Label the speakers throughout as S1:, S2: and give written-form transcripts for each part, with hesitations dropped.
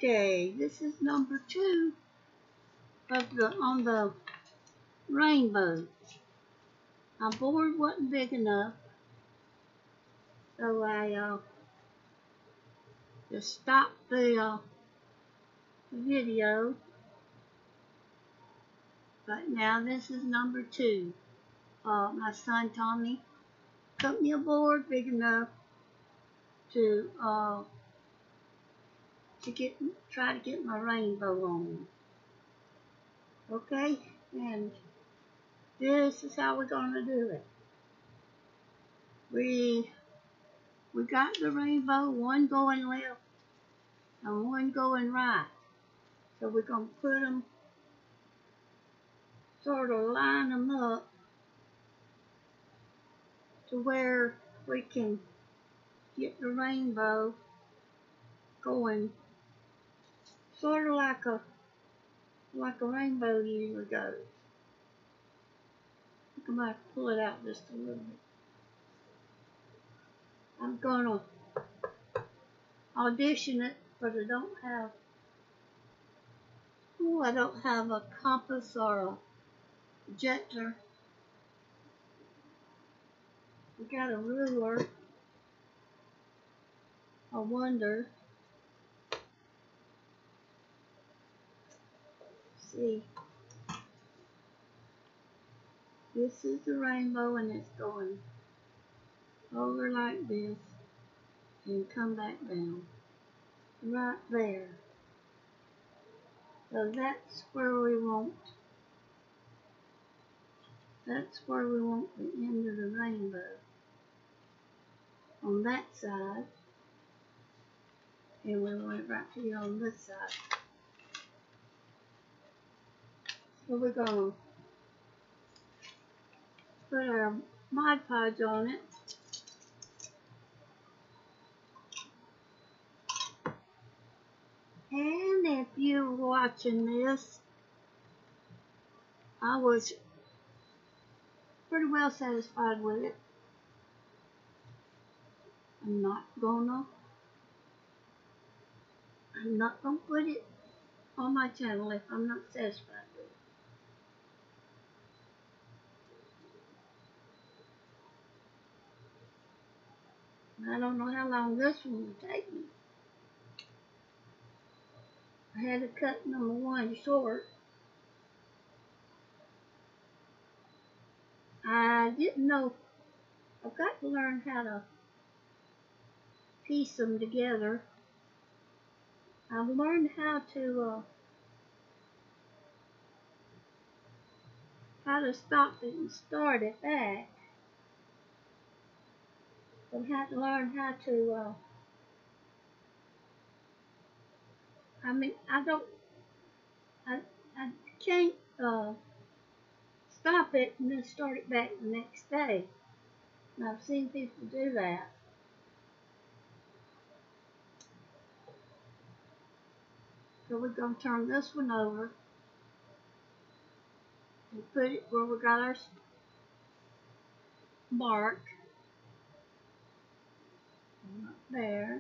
S1: Okay, this is number 2 on the rainbow. My board wasn't big enough, so I just stopped the video. But now this is number 2. My son Tommy cut me a board big enough to try to get my rainbow on. Okay, and this is how we're gonna do it. We got the rainbow, one going left and one going right. So we're gonna put them, sort of line them up to where we can get the rainbow going, sort of like a rainbow usually goes. I might pull it out just a little bit. I'm gonna audition it, but I don't have a compass or a projector. We got a ruler. I wonder. See, this is the rainbow, and it's going over like this and come back down right there. So that's where we want the end of the rainbow on that side, and we want it right here on this side. So we're going to put our Mod Podge on it. And if you're watching this, I was pretty well satisfied with it. I'm not gonna put it on my channel if I'm not satisfied with it. I don't know how long this one will take me. I had to cut number 1 short. I didn't know. I've got to learn how to piece them together. I've learned how to stop it and start it back. I've had to learn how to I can't stop it and then start it back the next day. And I've seen people do that. So we're going to turn this one over and put it where we got our mark. Up there.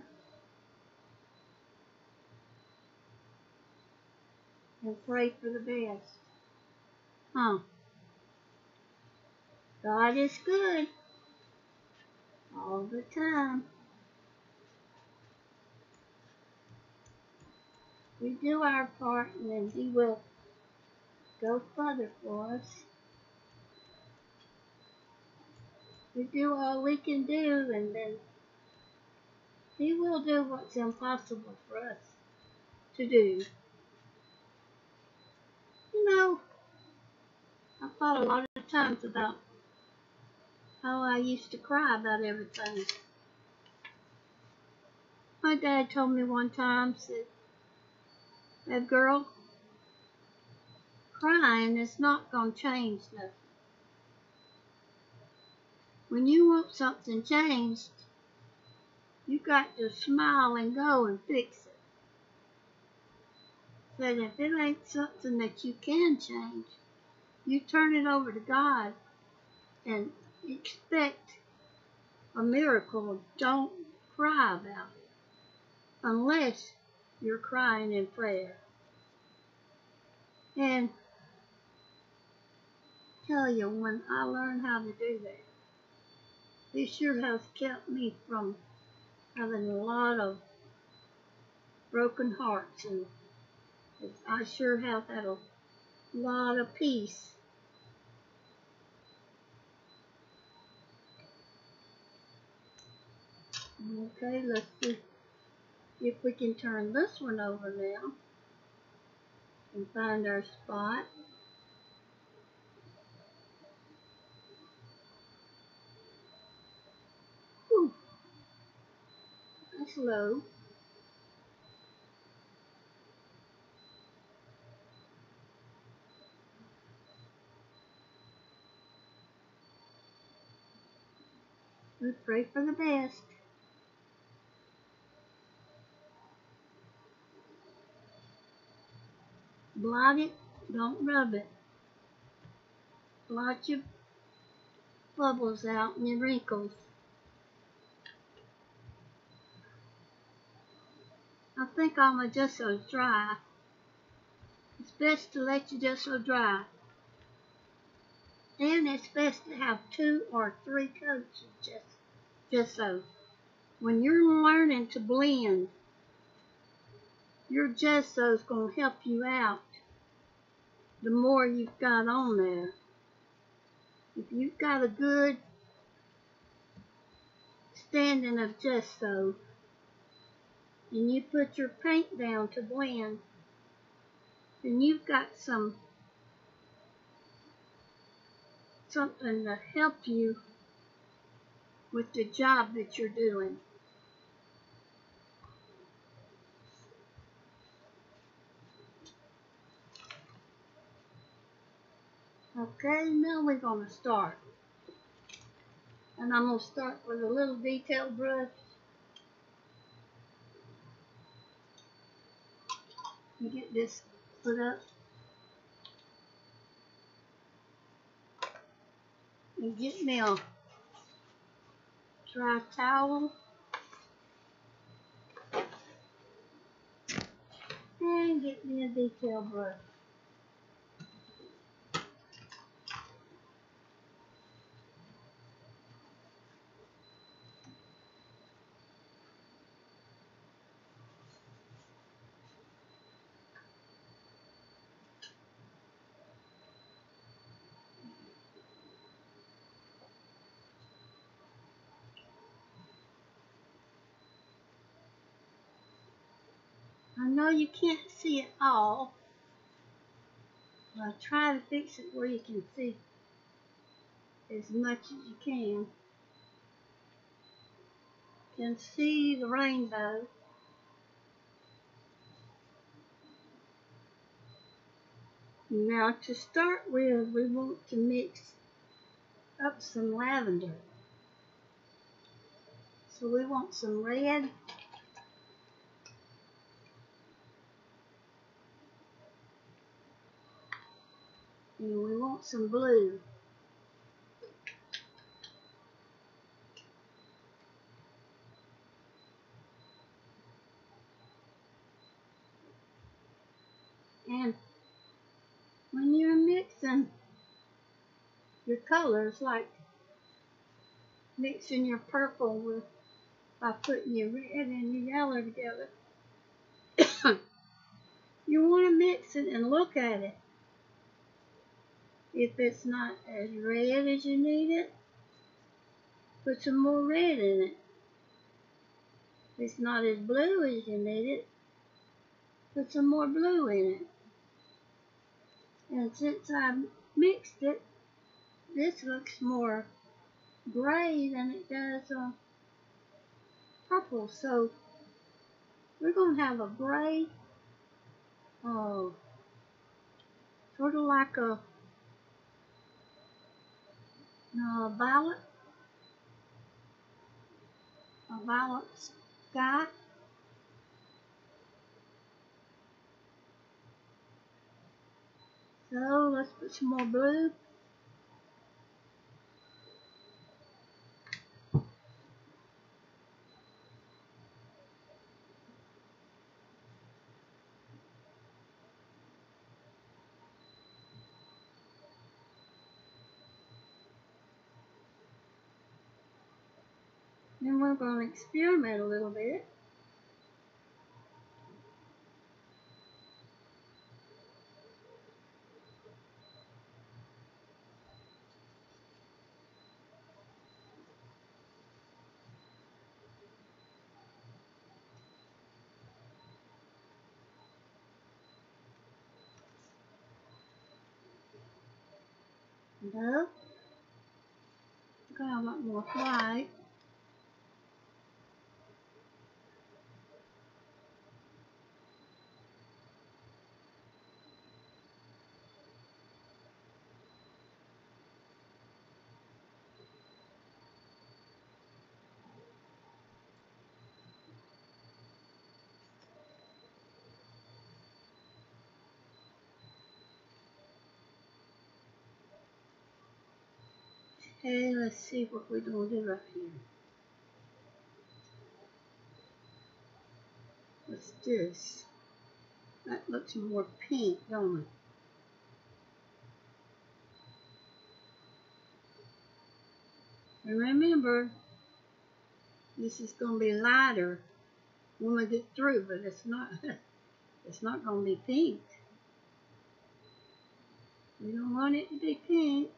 S1: And pray for the best. God is good all the time. We do our part, and then He will go further for us. We do all we can do, and then He will do what's impossible for us to do. You know, I've thought a lot of times about how I used to cry about everything. My dad told me one time, said, that girl, crying is not going to change nothing. When you want something changed, you got to smile and go and fix it. But if it ain't something that you can change, you turn it over to God and expect a miracle. Don't cry about it unless you're crying in prayer. And tell you, when I learned how to do that, it sure has kept me from having a lot of broken hearts, and I sure have had a lot of peace. Okay, let's see if we can turn this one over now and find our spot. Whew, that's low. We pray for the best. Blot it, don't rub it. Blot your bubbles out and your wrinkles. I think all my gesso's dry. It's best to let your gesso dry. And it's best to have 2 or 3 coats of gesso. When you're learning to blend, your gesso's going to help you out the more you've got on there. If you've got a good standing of gesso and you put your paint down to blend, then you've got something to help you with the job that you're doing. Okay, now we're going to start. And I'm going to start with a little detail brush. And get this put up. And get me a dry towel. And get me a detail brush. I know you can't see it all, but I'll try to fix it where you can see as much as you can. You can see the rainbow. Now to start with, we want to mix up some lavender. So we want some red. And we want some blue. And when you're mixing your colors, like mixing your purple with by putting your red and your yellow together, you want to mix it and look at it. If it's not as red as you need it, put some more red in it. If it's not as blue as you need it, put some more blue in it. And since I mixed it, this looks more gray than it does purple. So we're going to have a gray, sort of like a violet sky. So let's put some more blue. And we're going to experiment a little bit. No, got a lot more white. Okay, let's see what we're going to do right here. What's this? That looks more pink, don't it? And remember, this is going to be lighter when we get through, but it's not it's not going to be pink. We don't want it to be pink.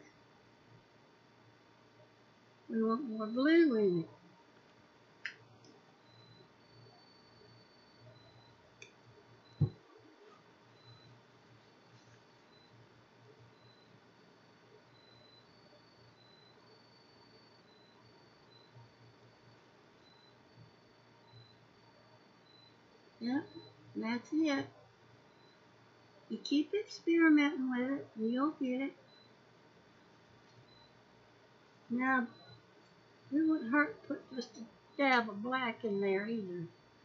S1: We want more blue in it. Yep, that's it. You keep experimenting with it, and you'll get it. Now, it wouldn't hurt to put just a dab of black in there either.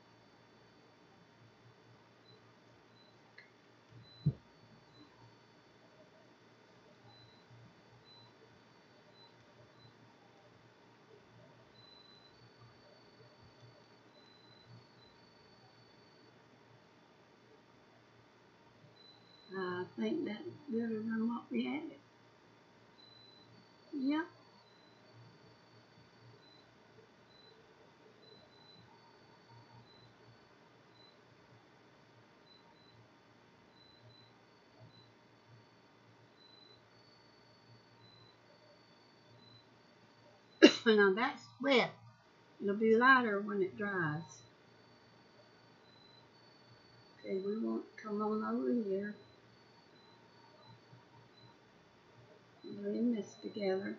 S1: I think that's better than what we had. Yep. Now that's wet. It'll be lighter when it dries. Okay, we won't come on over here. Blend this together.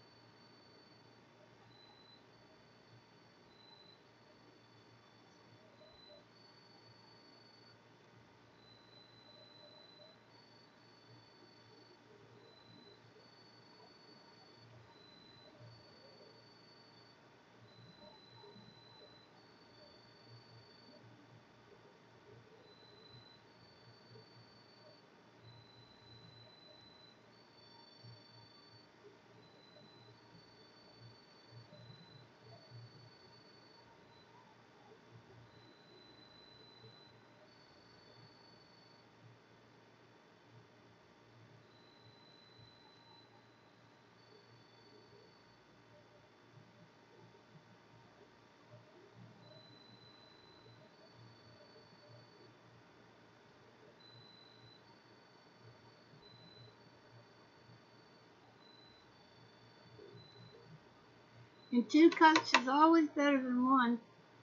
S1: And 2 coats is always better than 1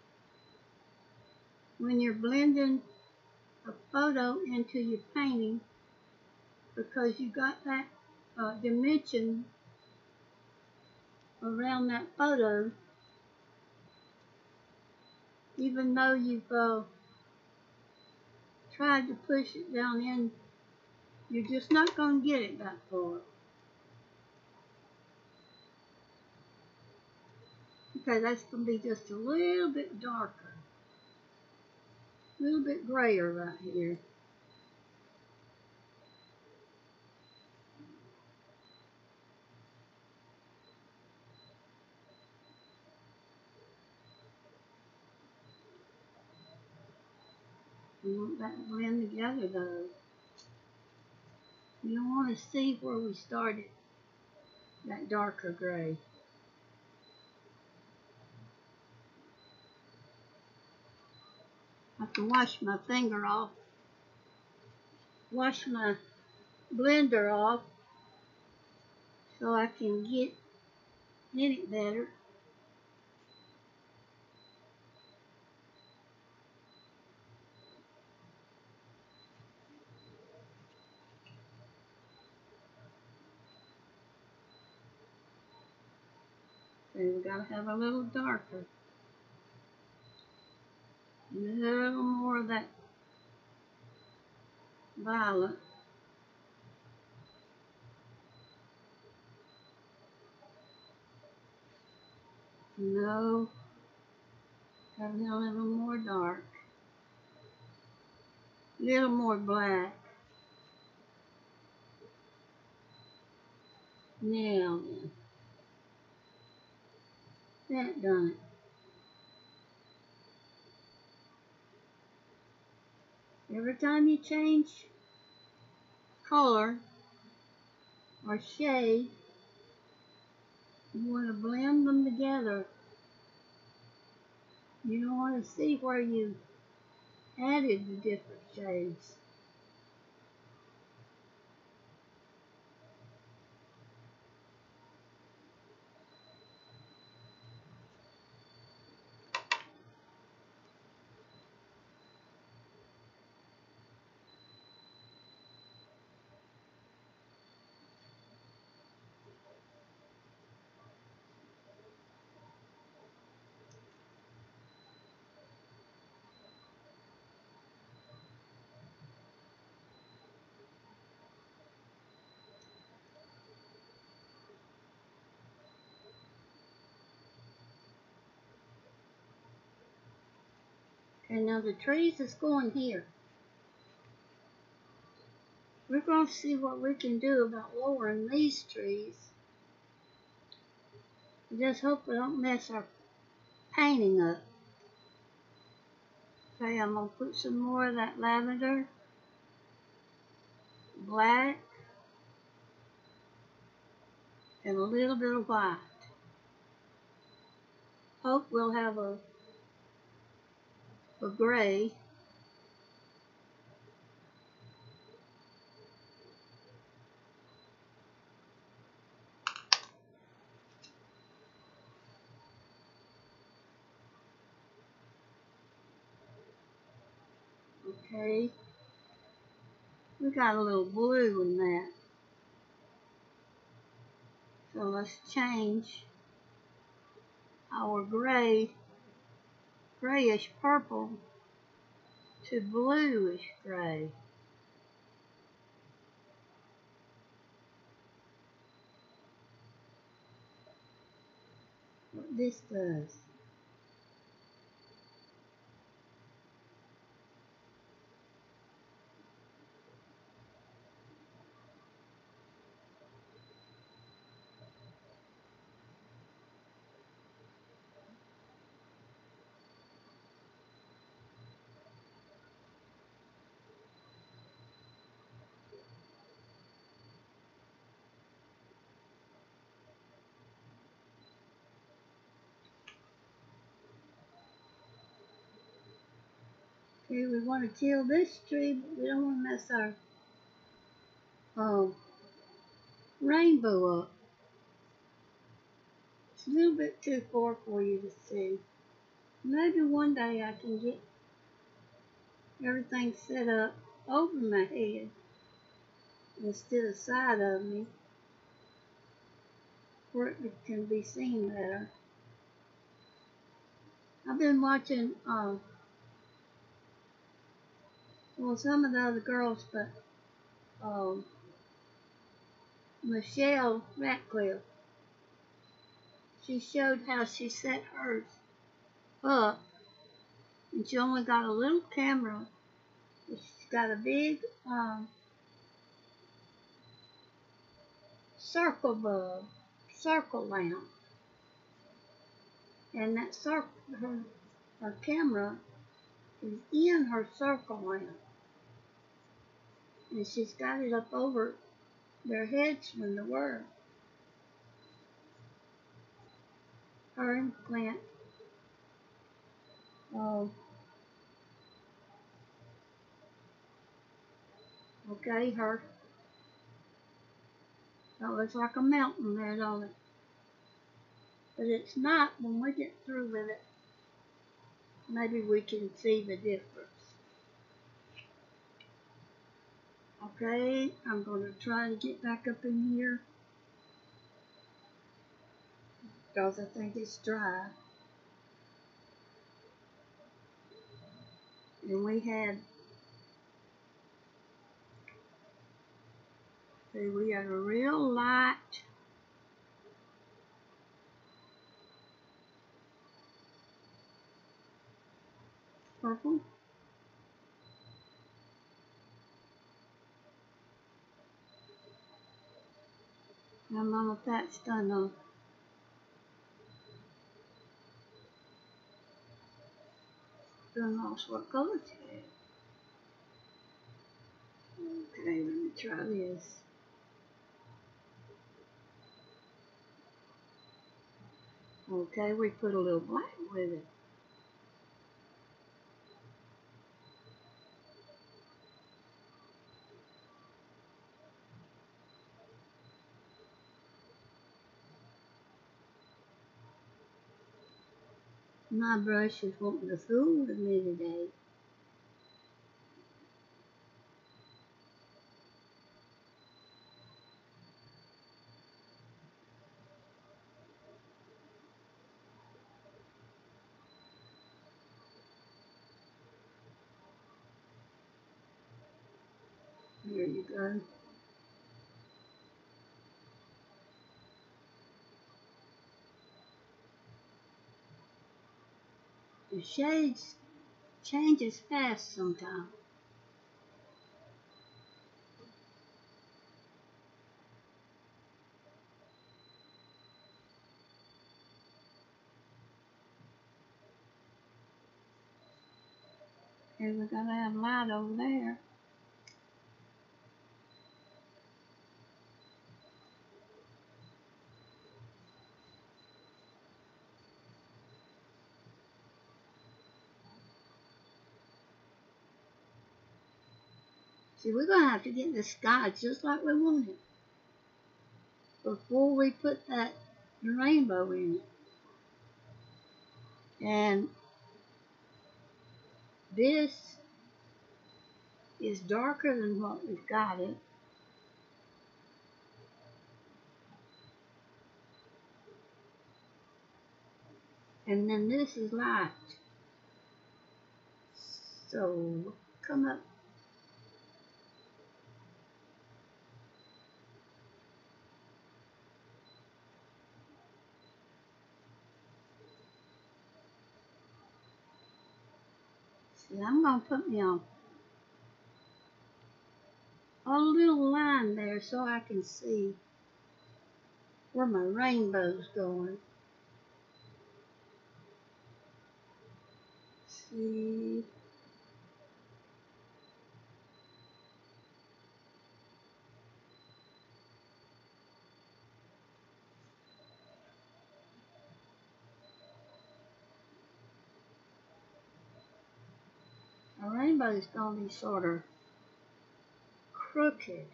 S1: when you're blending a photo into your painting, because you got that dimension around that photo, even though you've tried to push it down in, you're just not going to get it that far. Okay, that's going to be just a little bit darker, a little bit grayer right here. You want that to blend together though. You don't want to see where we started, that darker gray. have to wash my finger off, wash my blender off so I can get in it better. So we gotta have a little darker, a little more of that violet. No, have a little more dark, a little more black. Now then, that done it. Every time you change color or shade, you want to blend them together. You don't want to see where you added the different shades. Okay, now the trees is going here. We're going to see what we can do about lowering these trees. I just hope we don't mess our painting up. Okay, I'm going to put some more of that lavender, black, and a little bit of white. Hope we'll have a gray. Okay, we got a little blue in that. So let's change our grayish purple to bluish gray. What this does. Okay, we want to kill this tree, but we don't want to mess our rainbow up. It's a little bit too far for you to see. Maybe one day I can get everything set up over my head instead of side of me where it can be seen better. I've been watching well, some of the other girls, but Michelle Ratcliffe, she showed how she set hers up, and she only got a little camera, but she's got a big circle lamp, and that her camera is in her circle lamp, and she's got it up over their heads when they were. Her and Clint Okay, her. That looks like a mountain there, don't it? But it's not when we get through with it. Maybe we can see the difference. Okay, I'm going to try to get back up in here because I think it's dry. And we had a real light purple. I don't know if that's done on. Done lost what color it is. Okay, let me try this. Okay, we put a little black with it. My brush is wanting to fool with me today. There you go. The shades changes fast sometimes. Okay, we're gonna have light over there. See, we're gonna have to get the sky just like we want it before we put that rainbow in it. And this is darker than what we've got it. And then this is light. So come up. See, I'm gonna put me on a little line there so I can see where my rainbow's going. See, a rainbow's gonna be sort of crooked.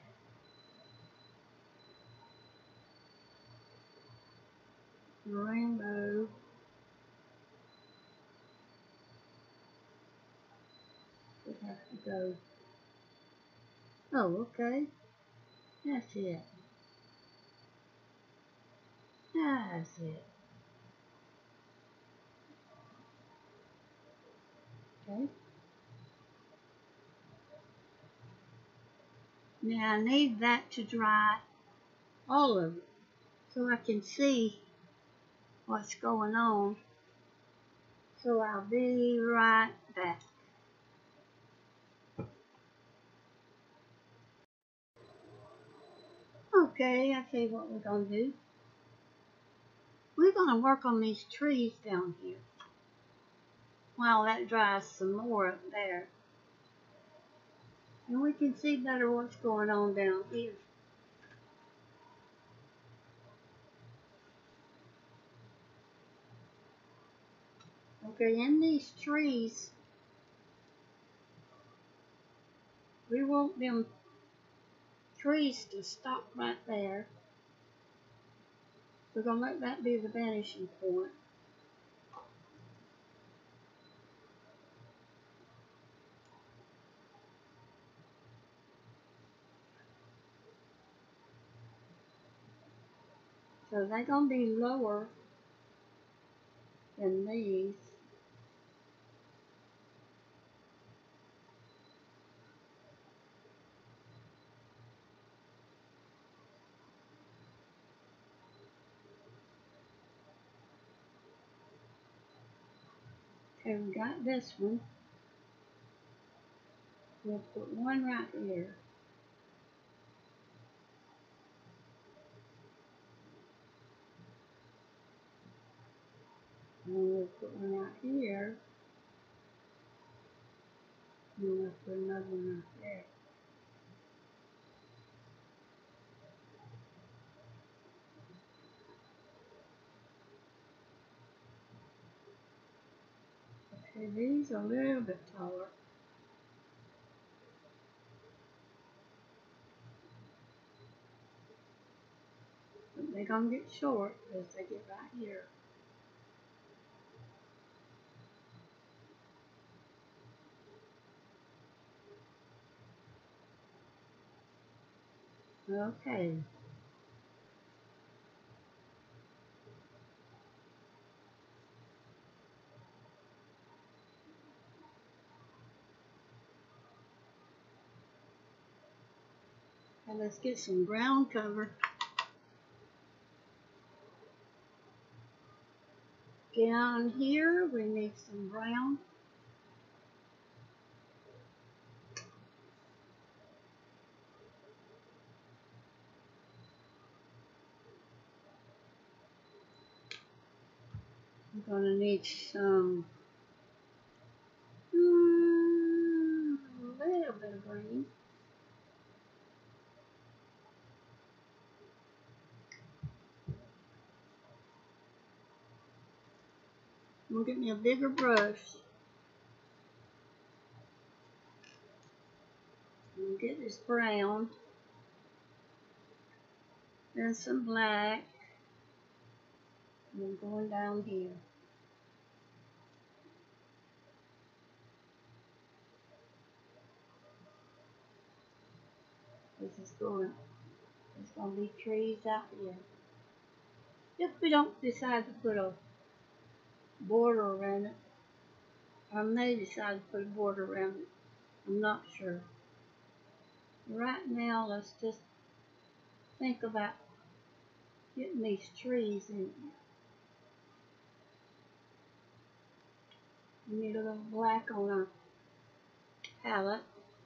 S1: The rainbow would have to go. Oh, okay. That's it. That's it. Okay. Now I need that to dry, all of it, so I can see what's going on. So I'll be right back. Okay, I tell you what we're gonna do. We're gonna work on these trees down here while that dries some more up there. And we can see better what's going on down here. Okay, in these trees, we want them trees to stop right there. We're going to let that be the vanishing point. So they're going to be lower than these. Okay, we got this one. We'll put one right here. And we'll put one right here. And we'll put another one right there. Okay, these are a little bit taller. But they're going to get short as they get right here. Okay. Now let's get some ground cover. Down here we need some brown. We're going to need some a little bit of green. I'm going to get me a bigger brush. I'm going to get this brown and some black. And I'm going down here. There's going to be trees out here. If we don't decide to put a border around it, I may decide to put a border around it. I'm not sure. Right now, let's just think about getting these trees in. We need a little black on our palette.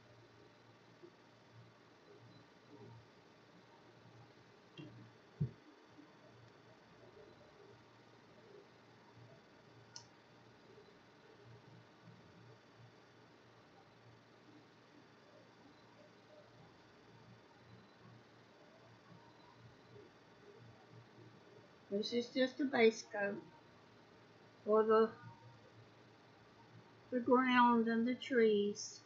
S1: This is just a base coat for the ground and the trees.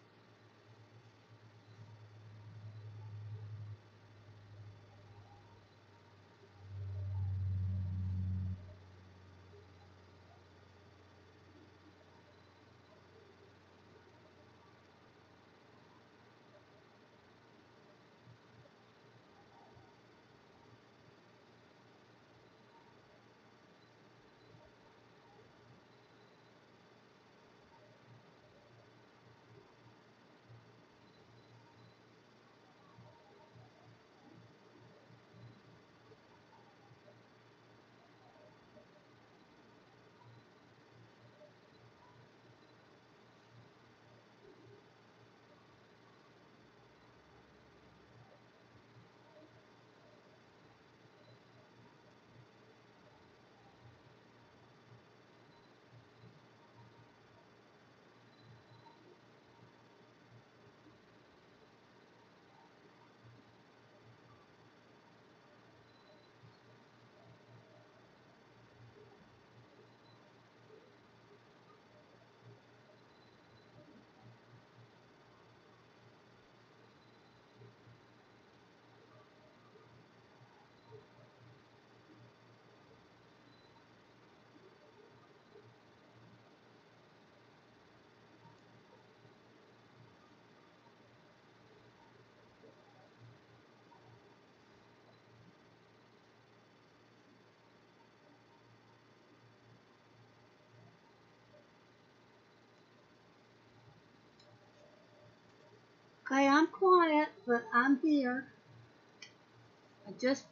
S1: Okay, I'm quiet, but I'm here. I just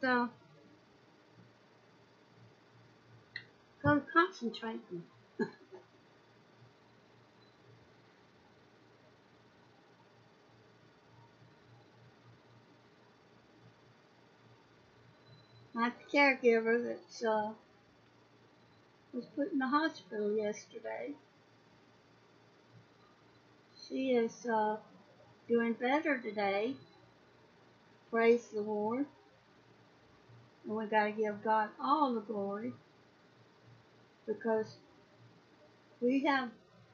S1: go concentrating. My caregiver that was put in the hospital yesterday. She is doing better today. Praise the Lord. And we got to give God all the glory because we have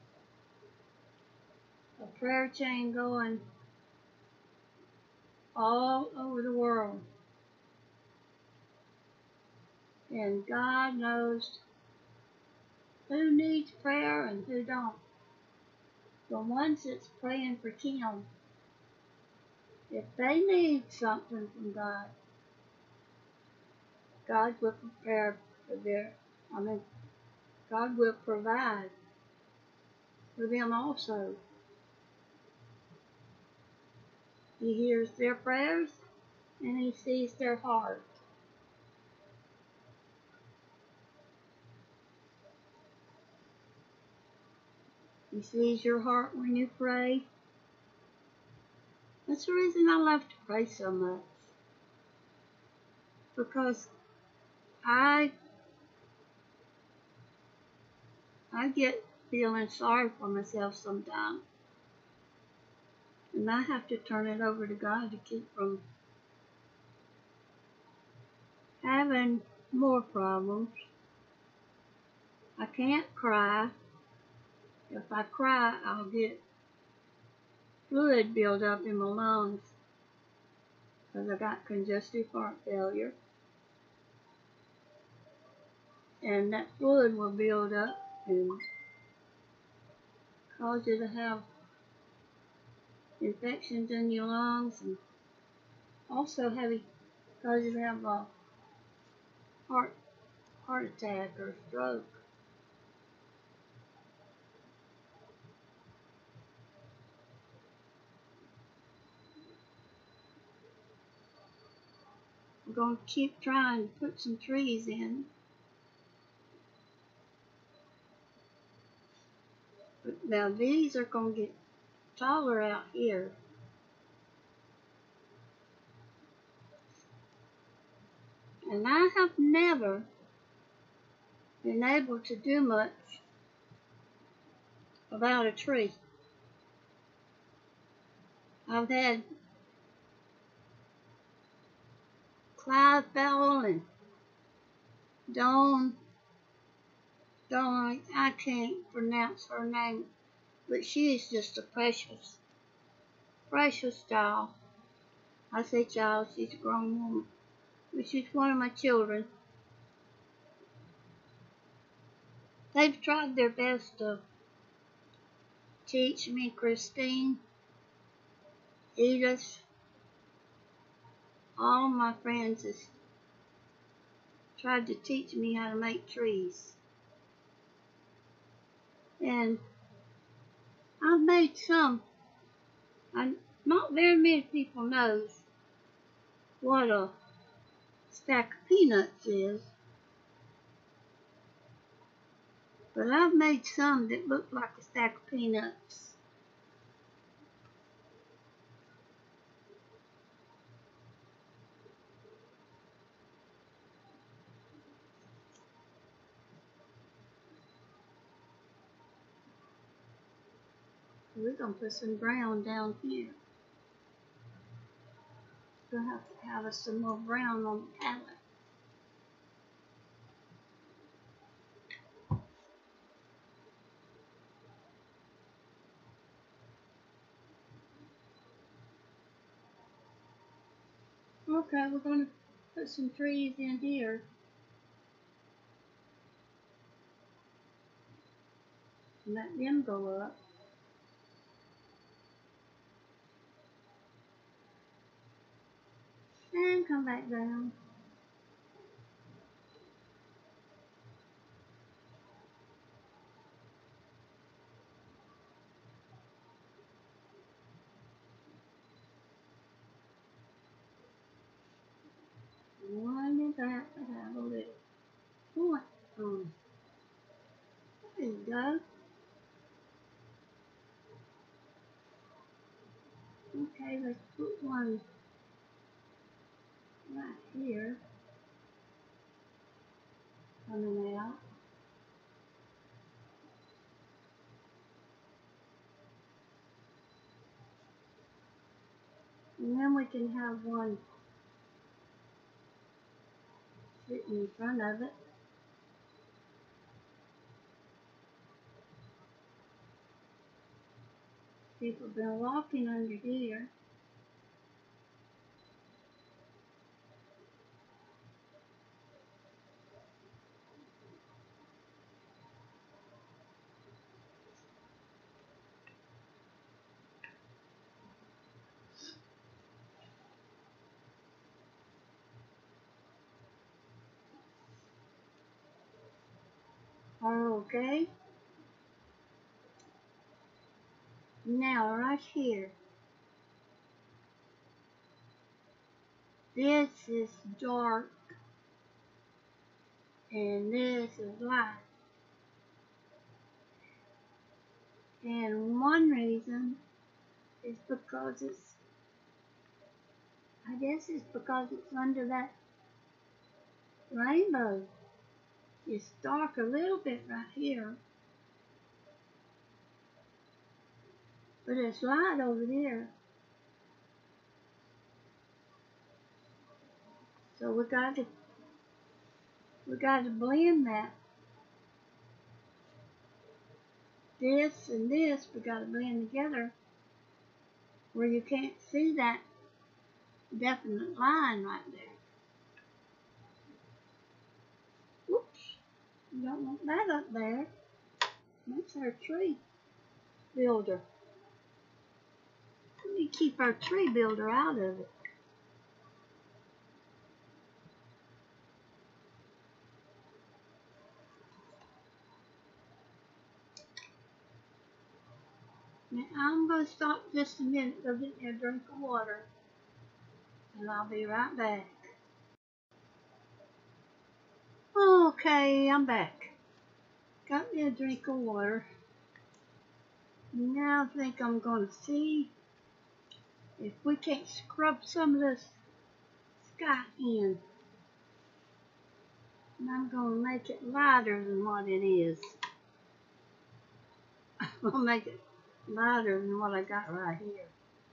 S1: a prayer chain going all over the world. And God knows who needs prayer and who don't. The ones that's praying for Kim, if they need something from God, God will prepare for God will provide for them also. He hears their prayers and He sees their heart. He sees your heart when you pray. That's the reason I love to pray so much. Because I get feeling sorry for myself sometimes. And I have to turn it over to God to keep from having more problems. I can't cry. If I cry, I'll get fluid build up in my lungs because I got congestive heart failure. And that fluid will build up and cause you to have infections in your lungs and also cause you to have a heart attack or stroke. I'm going to keep trying to put some trees in. But now these are going to get taller out here. And I have never been able to do much about a tree. I've had Clive Bell and Dawn, I can't pronounce her name, but she is just a precious child. I say child, she's a grown woman, but she's one of my children. They've tried their best to teach me, Christine, Edith, all my friends has tried to teach me how to make trees. And I've made some. Not very many people knows what a stack of peanuts is. But I've made some that look like a stack of peanuts. We're going to put some brown down here. We're going to have to have some more brown on the palette. Okay, we're going to put some trees in here. And let them go up. And come back down. Okay, let's put one right here coming out. And then we can have one sitting in front of it. People have been walking under here. Okay. Now right here. This is dark and this is light. And one reason is because I guess it's because it's under that rainbow. It's dark a little bit right here, but it's light over there. So we got to blend that. This and this we got to blend together where you can't see that definite line right there. Whoops, you don't want that up there. That's our tree builder. Let me keep our tree builder out of it. Now I'm going to stop just a minute, go get me a drink of water, and I'll be right back. Okay, I'm back. Got me a drink of water. Now I think I'm going to see if we can't scrub some of this sky in. And I'm going to make it lighter than what it is. I'm going to make it lighter than what I got right here.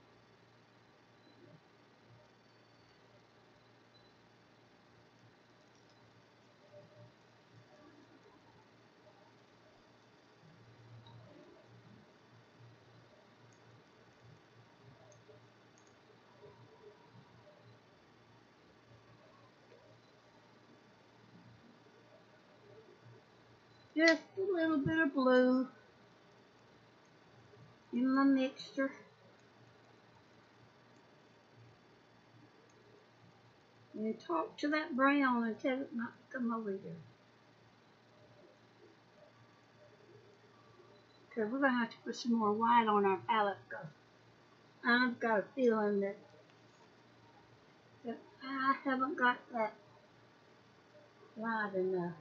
S1: Just a little bit of blue in my mixture. And talk to that brown and tell it not to come over here. Because we're going to have to put some more white on our palette because I've got a feeling that I haven't got that light enough.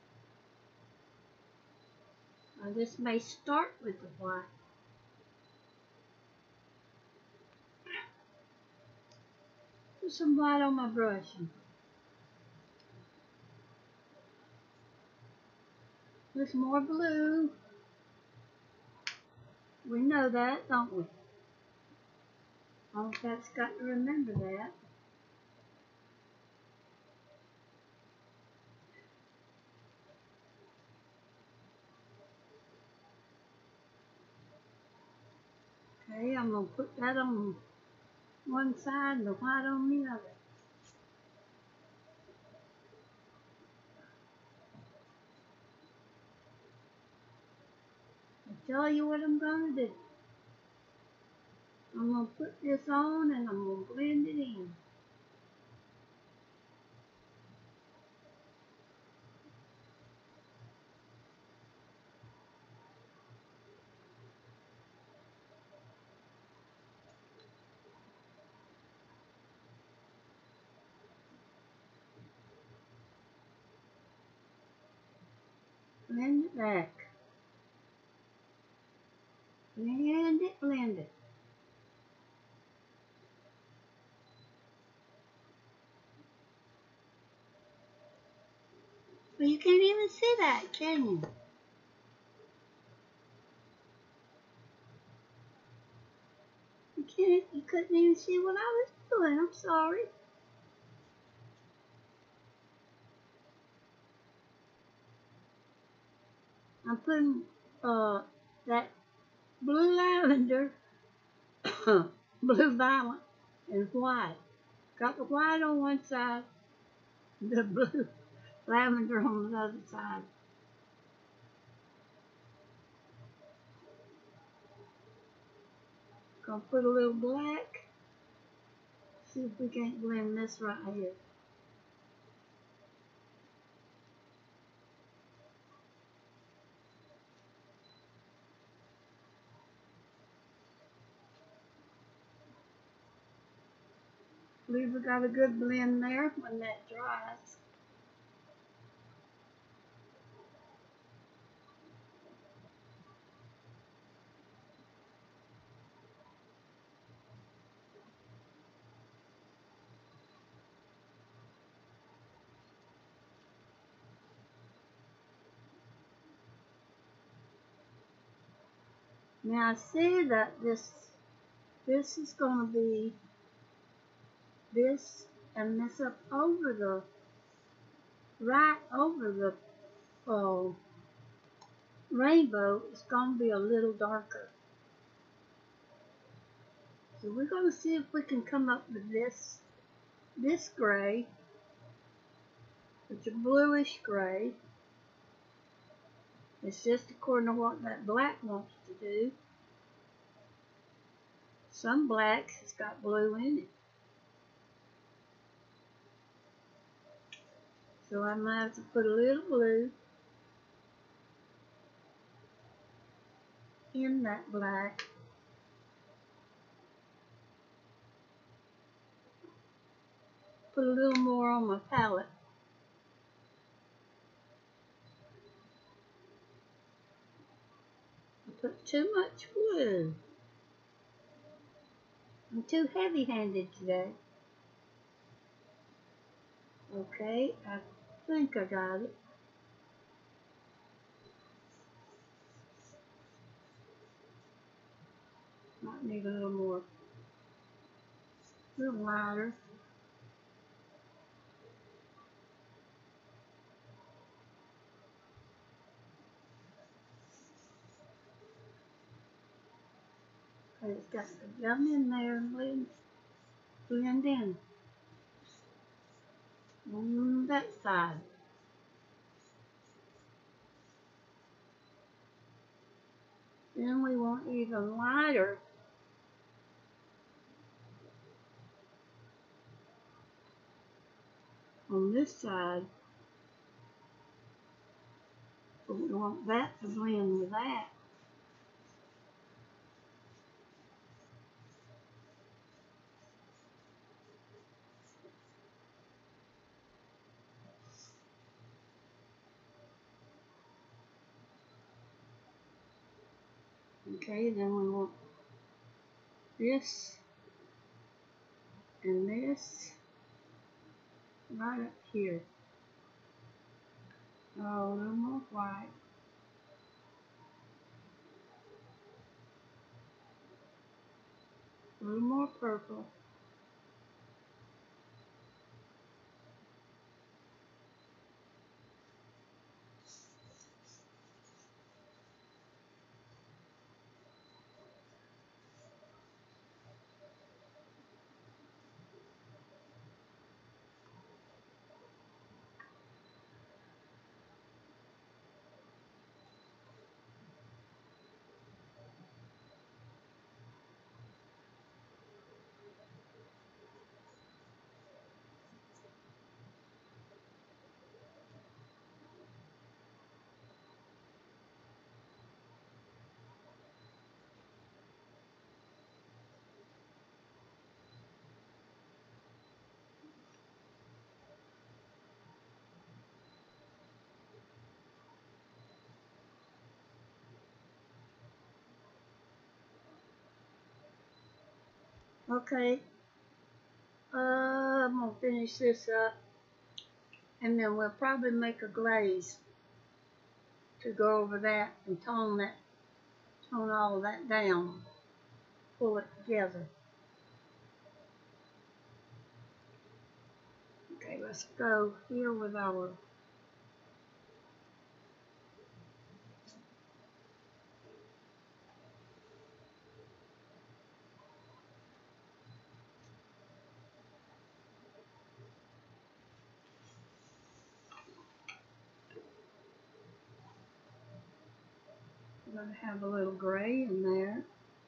S1: This may start with the white. Put some white on my brush. Put some more blue. We know that, don't we? All that's got to remember that. Okay, I'm going to put that on one side and the white on the other. I'll tell you what I'm going to do. I'm going to put this on and I'm going to blend it in. Blend it back. Blend it, blend it. You can't even see that, can you? You couldn't even see what I was doing. I'm sorry. I'm putting that blue lavender, blue violet, and white. Got the white on one side, the blue lavender on the other side. Gonna put a little black. See if we can't blend this right here. Believe we got a good blend there when that dries. Now I see that this is going to be this and this up over the right over the rainbow is going to be a little darker. So we're going to see if we can come up with this gray. It's a bluish gray. It's just according to what that black wants to do. Some black has got blue in it. So I might have to put a little blue in that black. Put a little more on my palette. I put too much blue. I'm too heavy-handed today. Okay, I think I got it. Might need a little more, a little lighter. Okay, it's got to come in there and blend in. On that side. Then we want even lighter on this side. But we want that to blend with that. Okay, then we want this and this right up here. Oh, a little more white. A little more purple. Okay, I'm gonna finish this up. And then we'll probably make a glaze to go over that and tone all of that down, pull it together. Okay, let's go here with our we're going to have a little gray in there.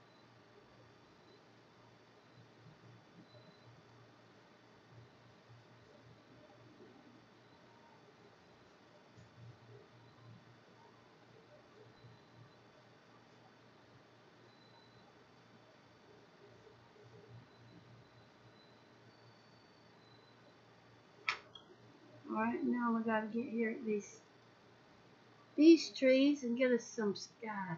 S1: Alright, now we got to get here at these trees and get us some sky.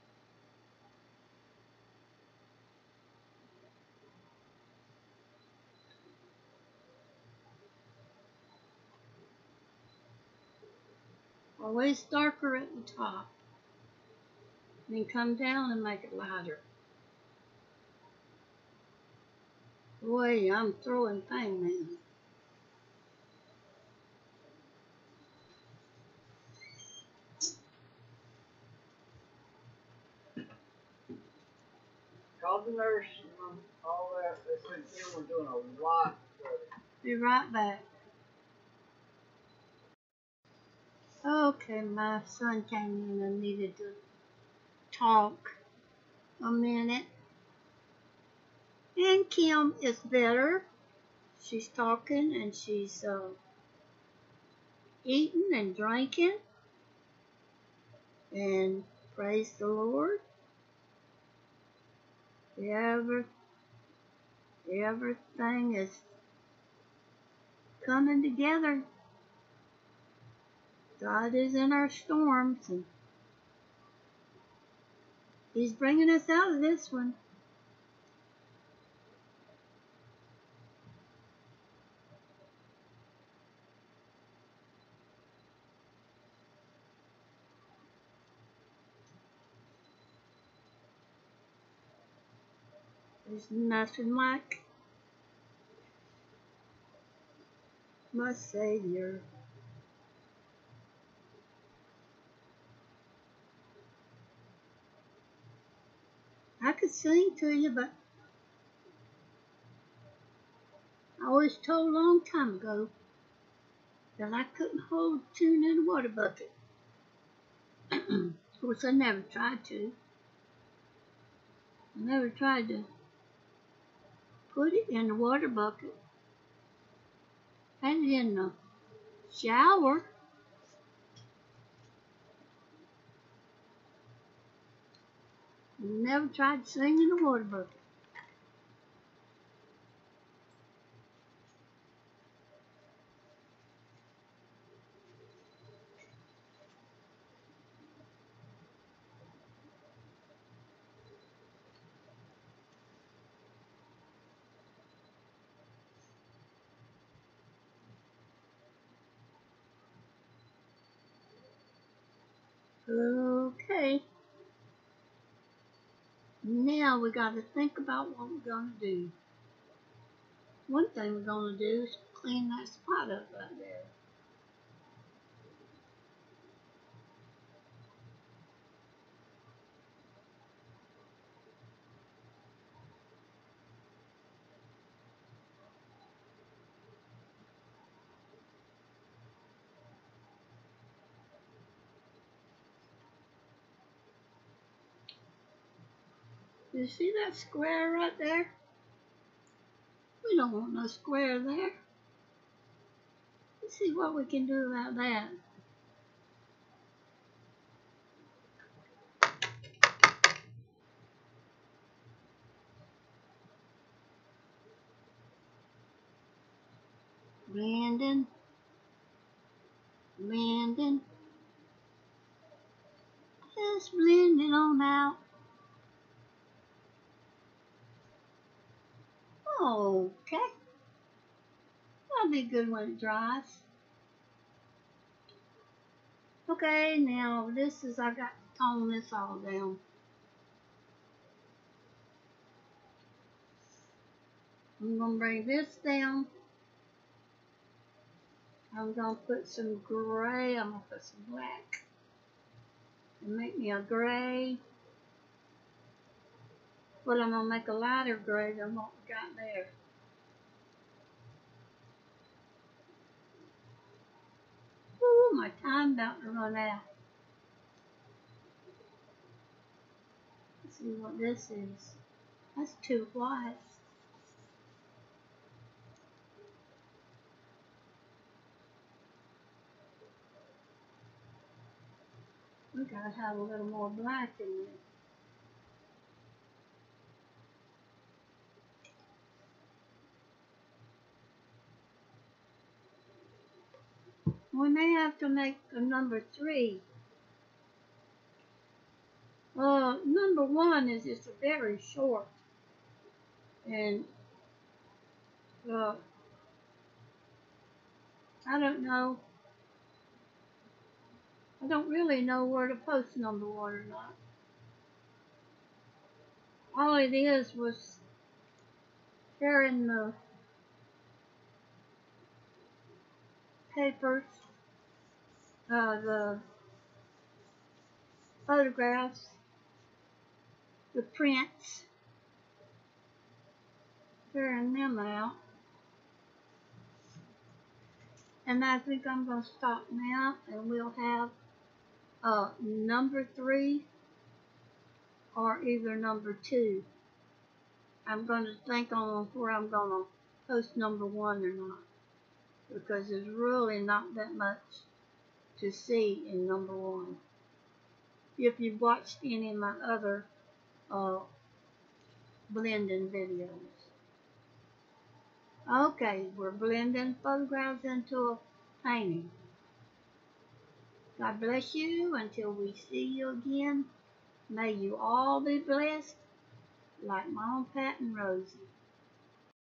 S1: Always darker at the top. Then come down and make it lighter. Boy, I'm throwing things now.
S2: Called the nurse and all that. They said they were doing a lot better.
S1: Be right back. Okay, my son came in and needed to talk a minute. And Kim is better. She's talking and she's eating and drinking. And praise the Lord. Everything is coming together. God is in our storms and He's bringing us out of this one. There's nothing like my Savior. I could sing to you, but I was told a long time ago that I couldn't hold a tune in a water bucket. Of course, I never tried to. I never tried to put it in the water bucket. Had it in the shower. Never tried to sing in the water bucket. Okay. Now we got to think about what we're going to do. One thing we're going to do is clean that spot up right there. You see that square right there? We don't want no square there. Let's see what we can do about that. Blending. Just blend it on out. Okay. That'll be good when it dries. Okay, now this is, I got to tone this all down. I'm going to bring this down. I'm going to put some gray. I'm going to put some black. And make me a gray. But I'm going to make a lighter gray than what we got there. Ooh, my time about to run out. Let's see what this is. That's too white. We gotta have a little more black in it. We may have to make a number 3. Number 1 is just very short. And, I don't know. I don't really know where to post number 1 or not. All it is was sharing the papers, the photographs, the prints, sharing them out. And I think I'm going to stop now, and we'll have number 3 or either number 2. I'm going to think on where I'm going to post number 1 or not, because there's really not that much to see in number 1. If you've watched any of my other blending videos. Okay, we're blending photographs into a painting. God bless you until we see you again. May you all be blessed like Mom, Pat, and Rosie.